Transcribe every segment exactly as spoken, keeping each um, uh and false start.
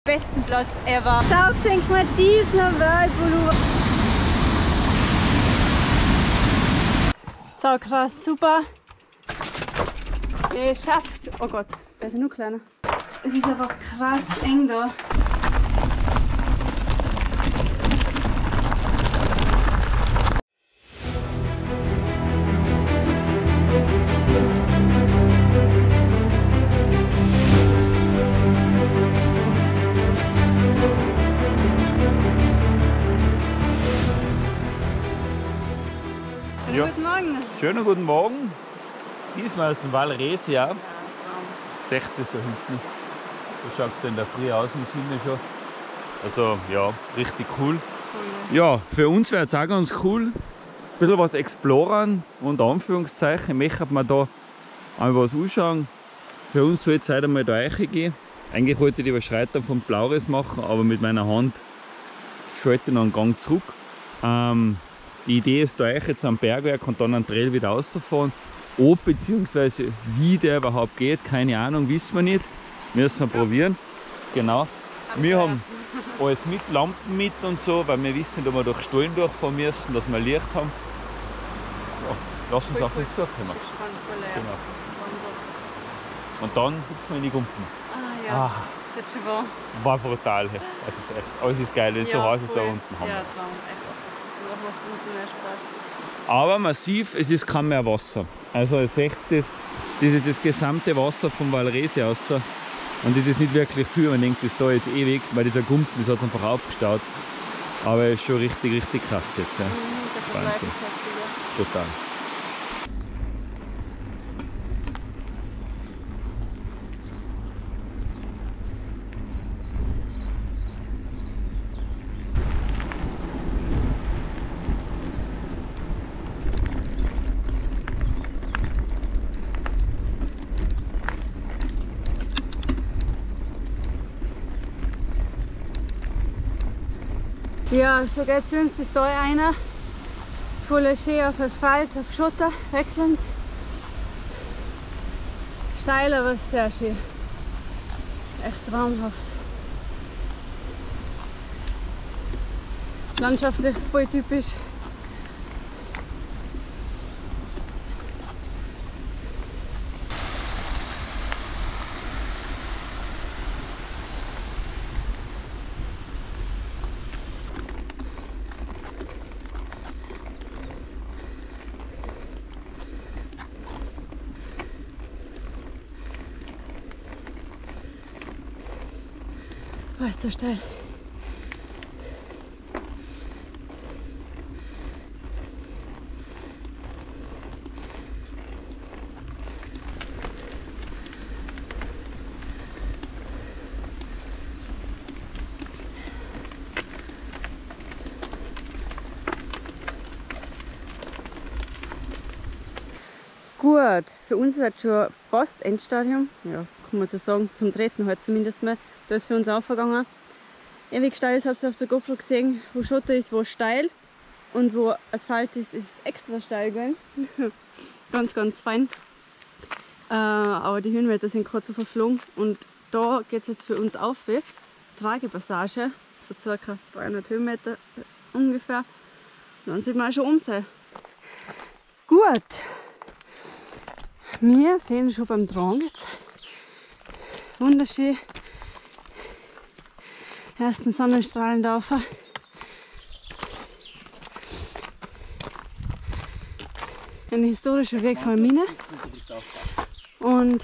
besten Platz ever. Schau, denk mal diesen Whirlpool. So krass, super. Geschafft. Oh Gott, der ist ja nur kleiner. Es ist einfach krass eng da. Ja. Guten Morgen. Schönen guten Morgen. Diesmal ist ein Val Rhesia. Ja, sechzig da hinten. So schaut es in der Früh aus im Sinne schon. Also ja, richtig cool. Voll. Ja, für uns wäre es auch ganz cool. Ein bisschen was exploren und Anführungszeichen. Ich möchte mir da einmal was anschauen. Für uns soll es heute einmal da reingehen. Eigentlich wollte ich die Überschreitung vom Blaures machen, aber mit meiner Hand schalte ich noch einen Gang zurück. Ähm, Die Idee ist, da jetzt am Bergwerk und dann an Trail wieder rauszufahren. Ob bzw. wie der überhaupt geht, keine Ahnung, wissen wir nicht. Müssen wir probieren. Genau. Wir haben alles mit, Lampen mit und so, weil wir wissen, dass wir durch Stollen durchfahren müssen, dass wir Licht haben. Ja, lass uns auf das zukommen. Genau. Und dann hüpfen wir in die Gumpen. Ah ja, ah, das ist schon wahr. War brutal. Also echt, alles ist geil, wenn es so heiß ist da unten. Haben ja, Traum, echt. Aber massiv, es ist kaum mehr Wasser. Also ihr seht das, das ist das gesamte Wasser vom Val Rhesia raus. Und das ist nicht wirklich viel, man denkt, das da ist ewig, weil dieser Gumpen, das hat einfach aufgestaut. Aber es ist schon richtig, richtig krass jetzt. Ja. Mhm, Wahnsinn. Total. Ja, so geht es für uns das Tal einer. Voll schön auf Asphalt, auf Schotter, wechselnd. Steil, aber sehr schön. Echt traumhaft. Landschaftlich voll typisch. Oh, ist so steil. Gut, für uns ist jetzt schon fast Endstadium, ja, kann man so sagen, zum Treten halt zumindest mal. Da ist für uns aufgegangen. Ewig steil ist, habt ihr auf der GoPro gesehen, wo Schotter ist, wo steil und wo Asphalt ist, ist extra steil gegangen. Ganz, ganz fein. Äh, aber die Höhenmeter sind gerade so verflogen und da geht es jetzt für uns auf. Tragepassage, so circa dreihundert Höhenmeter ungefähr. Und dann sieht man auch schon um sein. Gut. Wir sehen schon beim Drang jetzt. Wunderschön. Ersten Sonnenstrahlen da rauf. Ein historischer Weg von der Mine. Und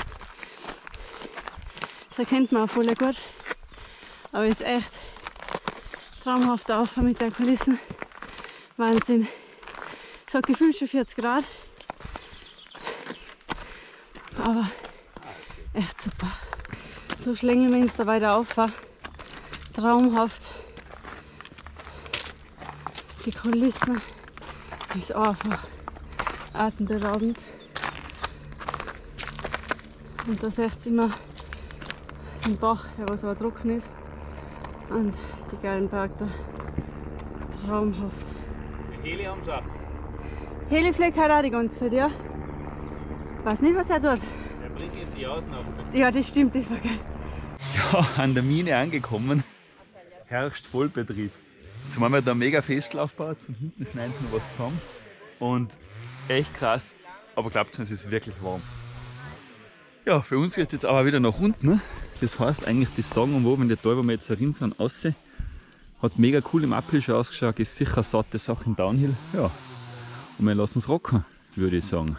das erkennt man auch voll gut. Aber es ist echt traumhaft auf mit der Kulissen. Wahnsinn. Es hat gefühlt schon vierzig Grad. Aber echt super. So schlängeln wir uns da weiter auf. Traumhaft. Die Kulissen ist einfach atemberaubend. Und da seht ihr immer den Bach, der was aber trocken ist. Und die geilen Berge da. Traumhaft. Die Heli haben sie auch. Heli fliegt halt auch die ganze Zeit, ja. Ich weiß nicht, was der tut. Der Blick ist die Außenaufsicht. Ja, das stimmt, das war geil. Ja, an der Mine angekommen, herrscht Vollbetrieb. Jetzt haben wir da mega Festlauf gebaut, und hinten schneiden wir was zusammen. Und echt krass, aber glaubt mir, es ist wirklich warm. Ja, für uns geht es jetzt aber wieder nach unten. Das heißt eigentlich, das Sagen und wo, wenn die Tal, wo wir jetzt drin sind, raus. Hat mega cool im Uphill schon ausgeschaut, ist sicher eine satte Sache im Downhill. Ja, und wir lassen uns rocken, würde ich sagen.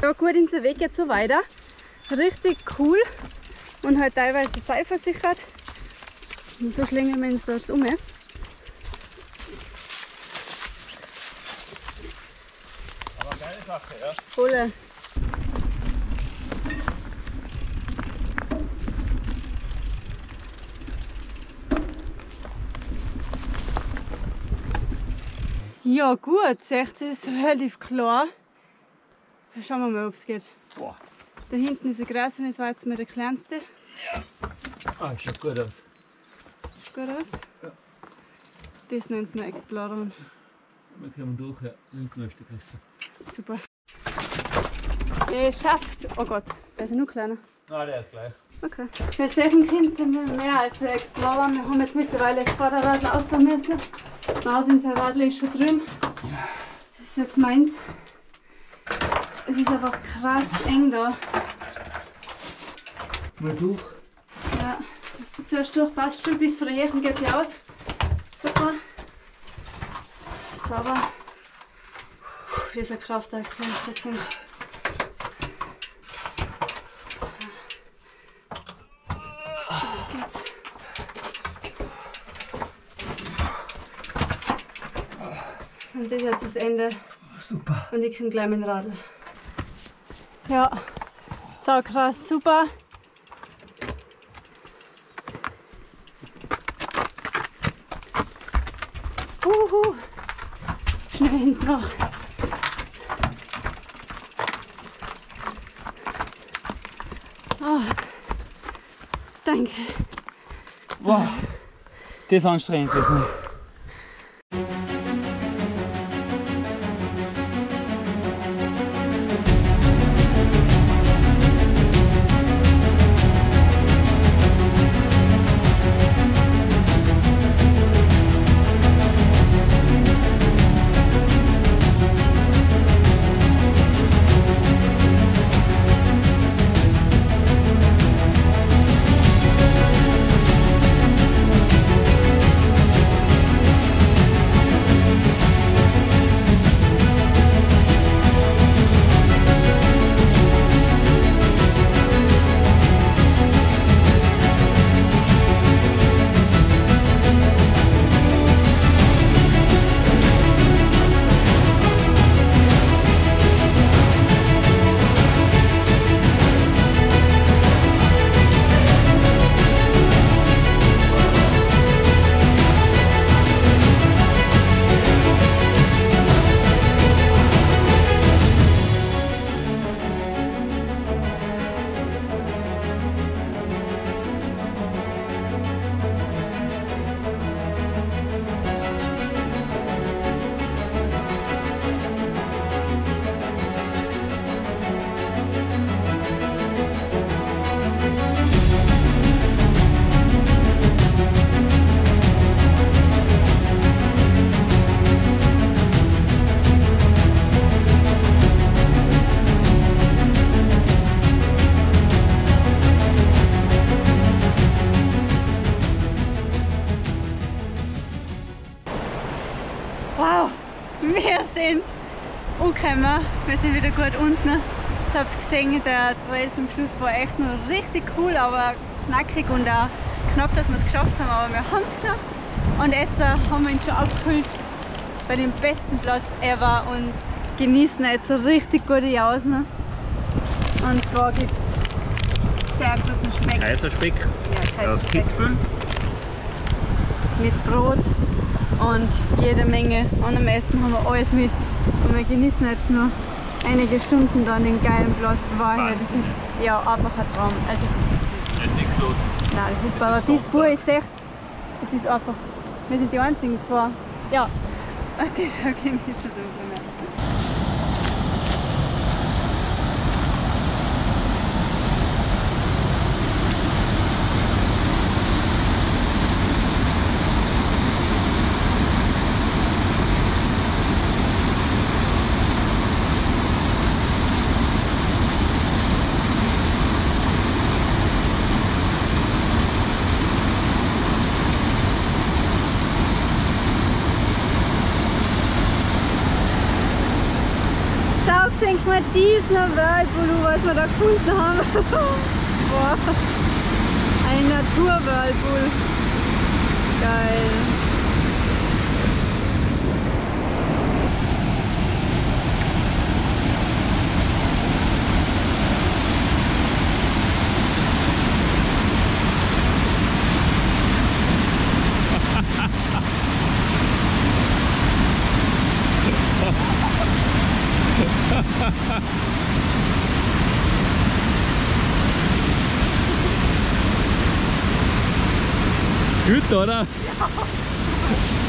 Ja gut, unser Weg geht so weiter. Richtig cool und halt teilweise seilversichert. Und so schlängeln wir uns da jetzt um. Aber geile Sache, ja. Voll. Ja gut, sechzig ist relativ klar. Schauen wir mal, ob es geht. Boah. Da hinten ist ein Gras und das war jetzt mal der kleinste. Ja. Ah, schaut gut aus. Schaut gut aus? Ja. Das nennt man Explorer. Wir kommen durch, ja. Hinten ist der Christen. Super. Geschafft! Oh Gott, der ist ja nur kleiner. Ah, der ist gleich. Okay. Für solchen Kind sind wir mehr als für Explorer. Wir haben jetzt mittlerweile das Vorderrad ausbauen müssen. Martin, sein Radl ist schon drüben. Das ist jetzt meins. Es ist einfach krass eng da. Mal durch. Ja, das du zuerst durch, passt schon. Bis von der Hechen geht sie aus. Super. Sauber. Dieser Kraftakt. Geht's. Und das ist jetzt das Ende. Super. Und ich kriege gleich mein Radl. Ja, so krass, super. Uhu. Schnell hinten noch. Oh. Danke. Wow, das ist anstrengend. Das nicht. Wir sind angekommen, wir sind wieder gut unten. Ich habe es gesehen, der Trail zum Schluss war echt noch richtig cool, aber knackig und auch knapp, dass wir es geschafft haben, aber wir haben es geschafft. Und jetzt äh, haben wir ihn schon abgekühlt bei dem besten Platz ever und genießen jetzt so richtig gute Jausen. Und zwar gibt es sehr guten Speck. Kaiserspeck Ja, aus Kitzbühel. Mit Brot und jede Menge anderem Essen haben wir alles mit. Und wir genießen jetzt noch einige Stunden dann den geilen Platz. Wow, das ist ja einfach ein Traum. Also das ist, das ist nichts los. Nein, das ist Paradies pur, ich sehe es. Es ist einfach, wir sind die einzigen zwar. Ja, deshalb genießen wir es umso mehr. Schaut, denkt mal diesen Whirlpool, was wir da gefunden haben. Boah. Ein Natur-Whirlpool. Geil. Gut, oder? Ja.